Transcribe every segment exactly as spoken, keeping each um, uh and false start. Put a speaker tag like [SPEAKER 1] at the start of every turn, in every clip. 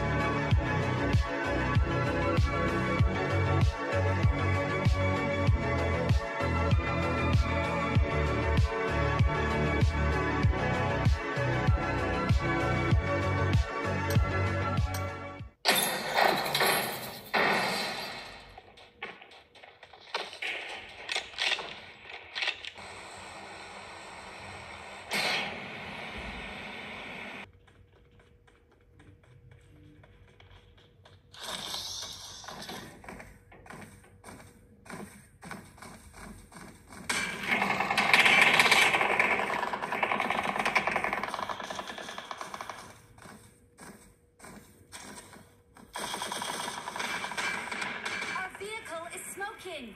[SPEAKER 1] Smoking!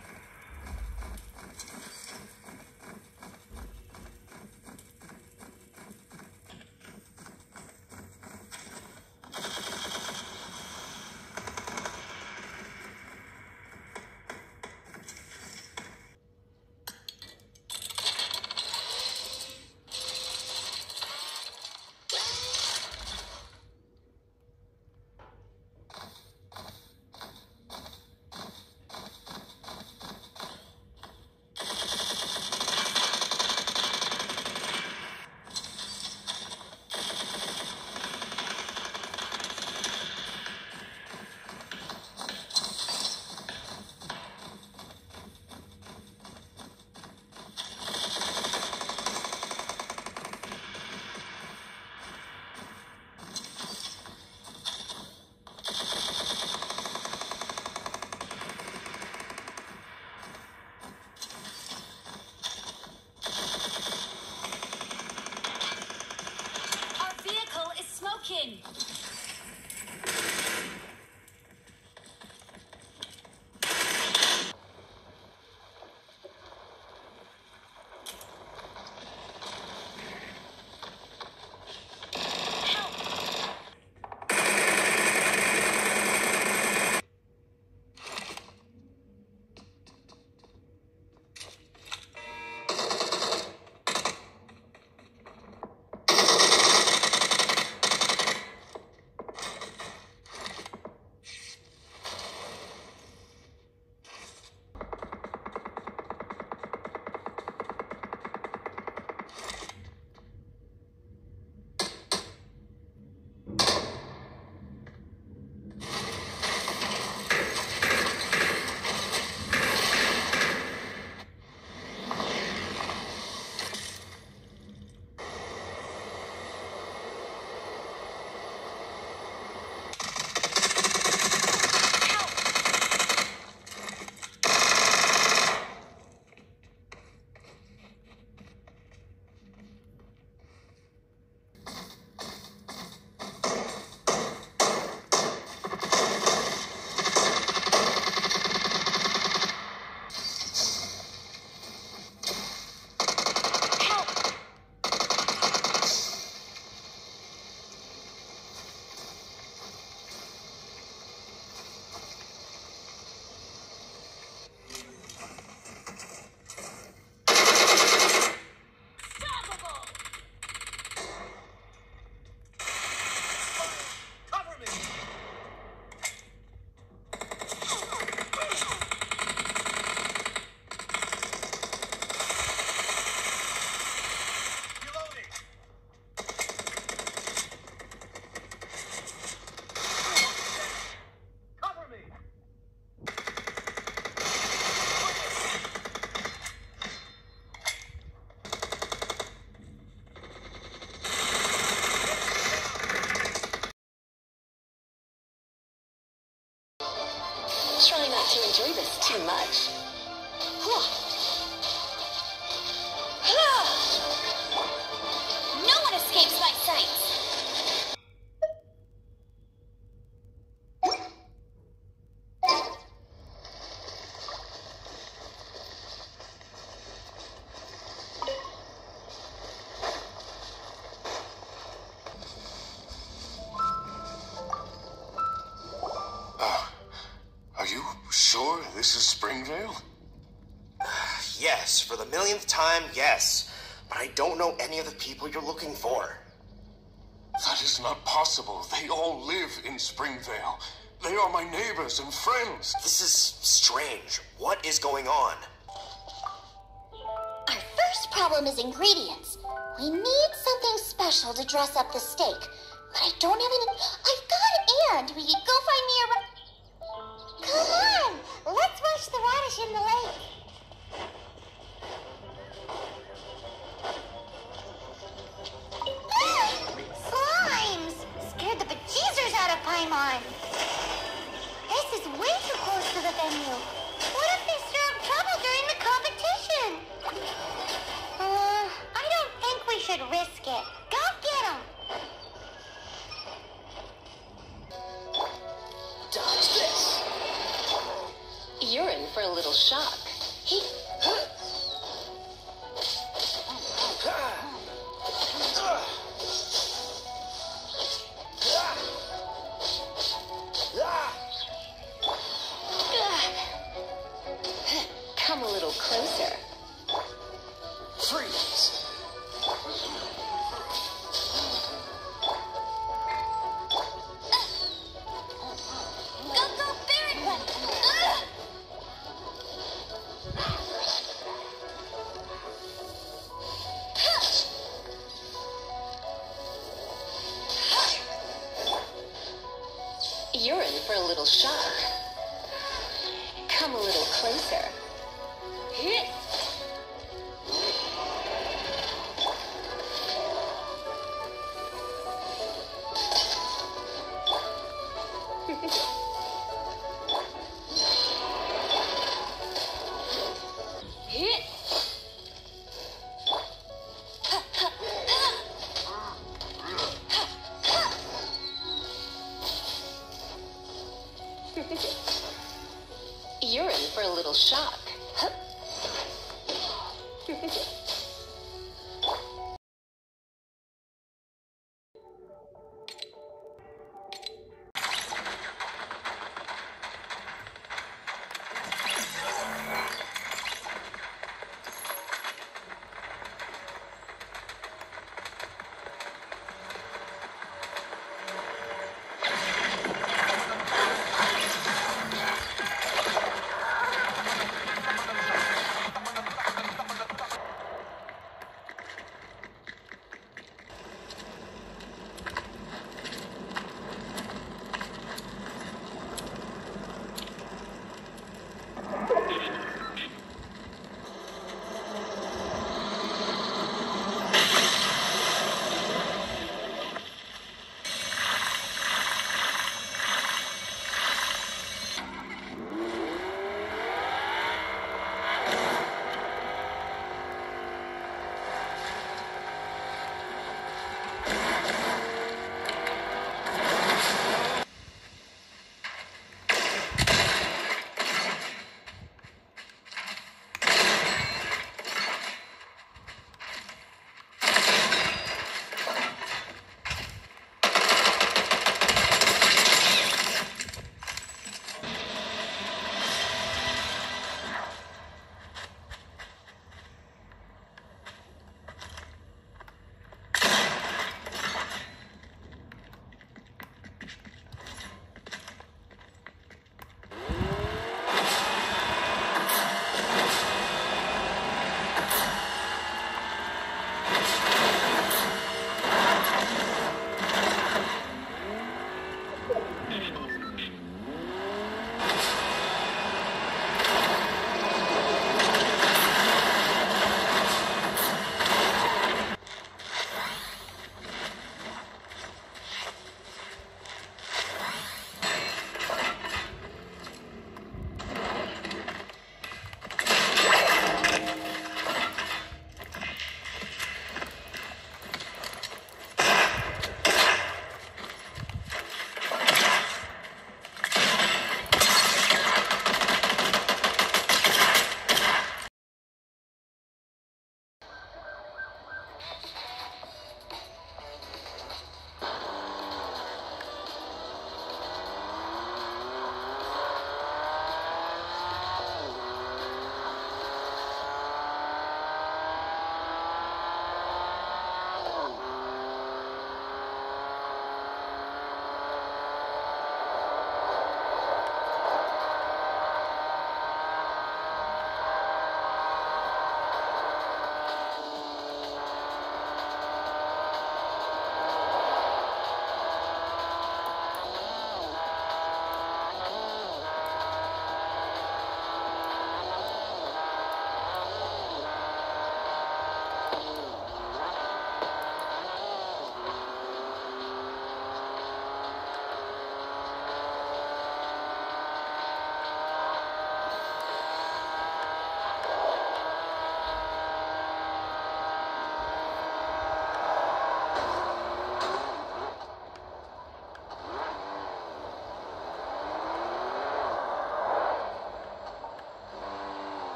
[SPEAKER 1] Smoking!
[SPEAKER 2] Try not to enjoy this too much.
[SPEAKER 1] No one escapes my sight!
[SPEAKER 3] Sure, this is Springvale?
[SPEAKER 4] Yes, for the millionth time, yes. But I don't know any of the people you're looking for.
[SPEAKER 3] That is not possible. They all live in Springvale. They are my neighbors and friends.
[SPEAKER 4] This is strange. What is going on?
[SPEAKER 5] Our first problem is ingredients. We need something special to dress up the steak. But I don't have any... I've got an and. We can go find me a... Come on! Let's wash the radish in the lake. Slimes! Scared the bejesus out of Paimon. This is way too close to the venue. What if they stir up trouble during the competition? Uh, I don't think we should risk it. Go get them!
[SPEAKER 2] Dodge this. You're in for a little shock. He... Come a little closer.
[SPEAKER 4] Freeze!
[SPEAKER 1] Go, go, Barret one! Ugh!
[SPEAKER 2] You're in for a little shock. Come a little closer. Hit. Hit. You're in for a little shock.